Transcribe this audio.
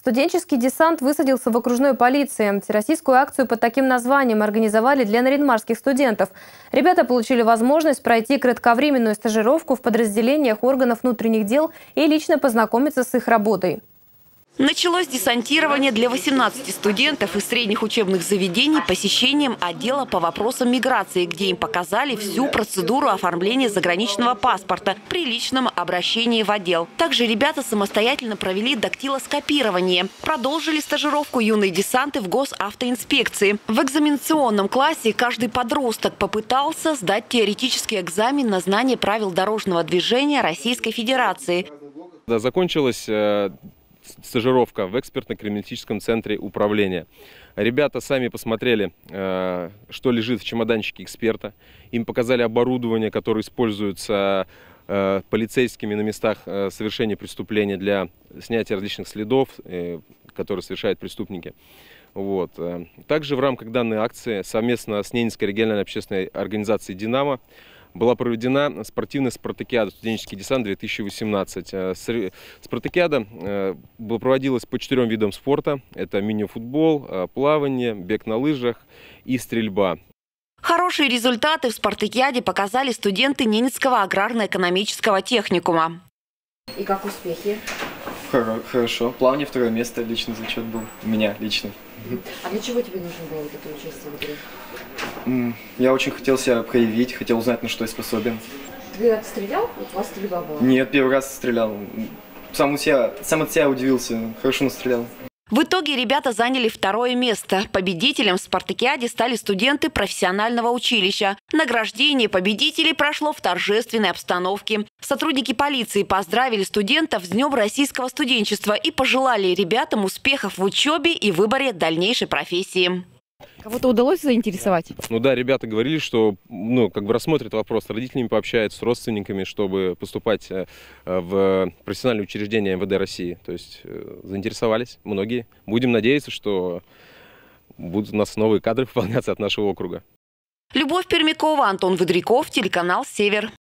Студенческий десант высадился в окружной полиции. Всероссийскую акцию под таким названием организовали для нарьян-марских студентов. Ребята получили возможность пройти кратковременную стажировку в подразделениях органов внутренних дел и лично познакомиться с их работой. Началось десантирование для 18 студентов из средних учебных заведений посещением отдела по вопросам миграции, где им показали всю процедуру оформления заграничного паспорта при личном обращении в отдел. Также ребята самостоятельно провели дактилоскопирование. Продолжили стажировку юные десанты в госавтоинспекции. В экзаменационном классе каждый подросток попытался сдать теоретический экзамен на знание правил дорожного движения Российской Федерации. Закончилась стажировка в экспертно-криминалистическом центре управления. Ребята сами посмотрели, что лежит в чемоданчике эксперта. Им показали оборудование, которое используется полицейскими на местах совершения преступления для снятия различных следов, которые совершают преступники. Вот. Также в рамках данной акции совместно с Ненецкой региональной общественной организацией «Динамо» была проведена спортивная спартакиада «Студенческий десант-2018». Спартакиада проводилась по 4 видам спорта. Это мини-футбол, плавание, бег на лыжах и стрельба. Хорошие результаты в спартакиаде показали студенты Ненецкого аграрно-экономического техникума. И как успехи? Хорошо. Плавание 2 место, личный зачет был. У меня лично. А для чего тебе нужно было вот это участие в игре? Я очень хотел себя проявить, хотел узнать, на что я способен. Ты стрелял? У вас стрельба была? Нет, первый раз стрелял. Сам от себя удивился. Хорошо настрелял. В итоге ребята заняли 2 место. Победителем в спартакиаде стали студенты профессионального училища. Награждение победителей прошло в торжественной обстановке. Сотрудники полиции поздравили студентов с Днем российского студенчества и пожелали ребятам успехов в учебе и выборе дальнейшей профессии. Кого-то удалось заинтересовать? Ну да, ребята говорили, что рассмотрят вопрос, с родителями пообщаются, с родственниками, чтобы поступать в профессиональные учреждения МВД России. То есть заинтересовались многие. Будем надеяться, что будут у нас новые кадры выполняться от нашего округа. Любовь Пермякова, Антон Выдряков, телеканал «Север».